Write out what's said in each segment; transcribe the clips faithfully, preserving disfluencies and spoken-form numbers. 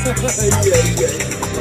Iya, iya.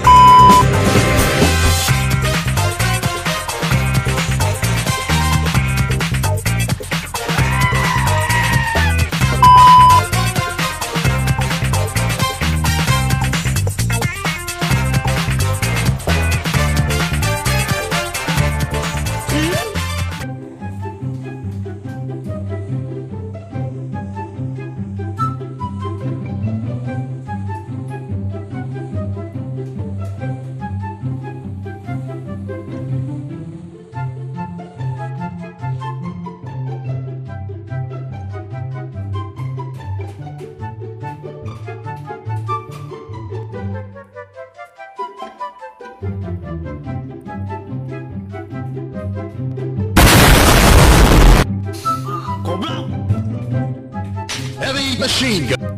Heavy machine gun.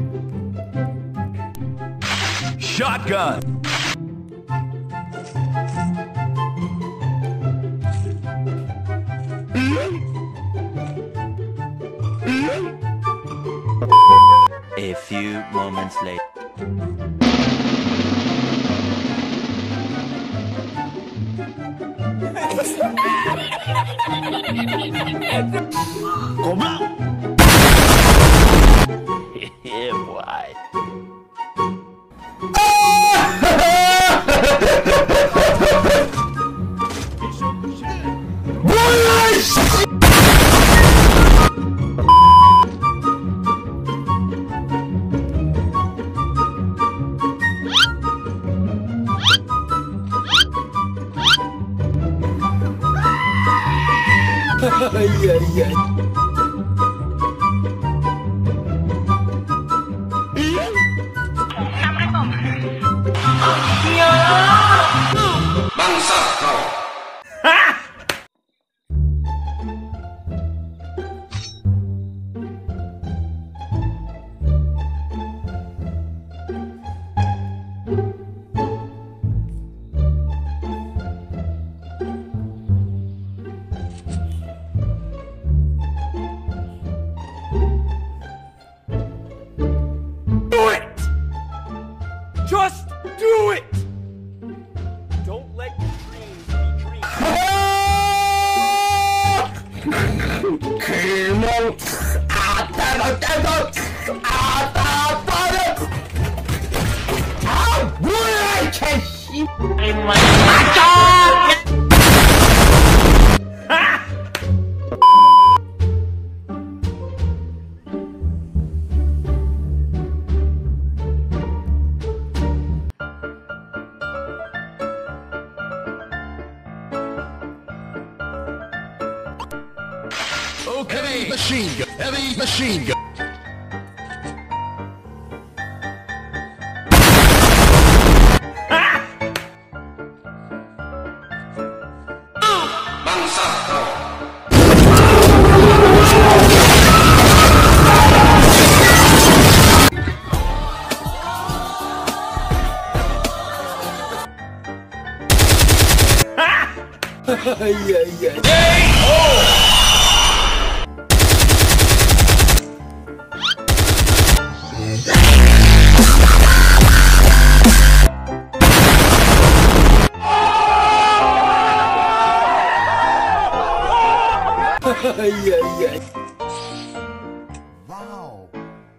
Shotgun. A few moments later. Goblok. Yeah, boy. Iya, iya. Bangsat kau. Do it! Just do it! Don't let your dreams be dreams. Kimon! Atano, atano! Atapano! How would I can see my Okay. Heavy machine gun. Heavy machine gun. Bangsat kau. Iya, iya. Iya, iya. Wow.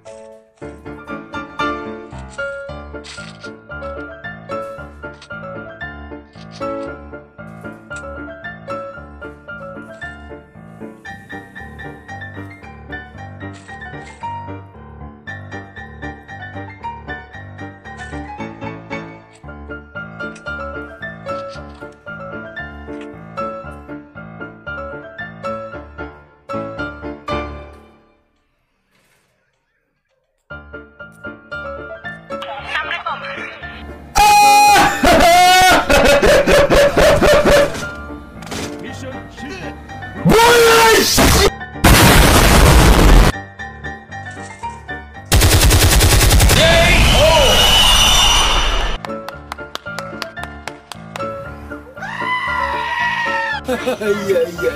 Iya, iya.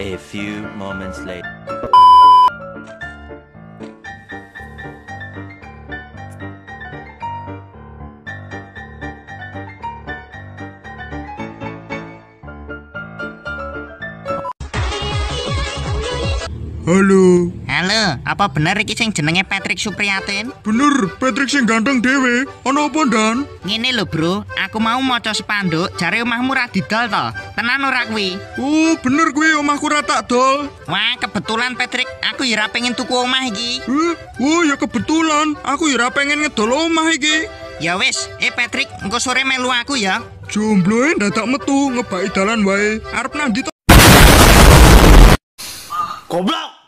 A few moments later. Halo. Halo, apa bener iki sing jenenge Patrick Supriyatin? Bener, Patrick sing ganteng dhewe. Ana apa, Dan? Ngene lho, Bro. Aku mau maca spanduk, jare omahmu ra didol to. Tenan ora kuwi? Oh, bener kuwi omahku ra tak dol. Wah, kebetulan Patrick, aku ya ra pengen tuku omah iki. Eh, oh ya kebetulan. Aku ya ra pengen ngedol omah iki. Ya wis, eh Patrick, engko sore melu aku ya. Jombloe dadak metu ngebaki dalan wae. Arep nandi to? Goblok.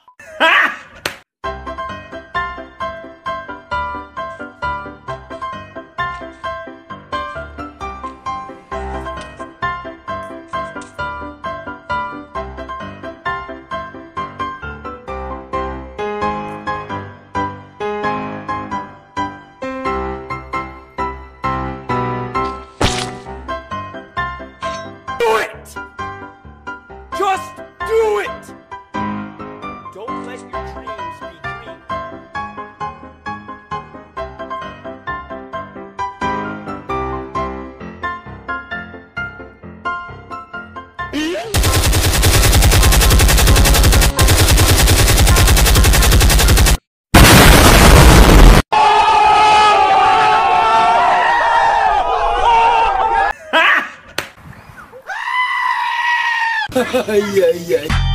Do it! Just do it! Don't let your dreams be dreams. Iya iya.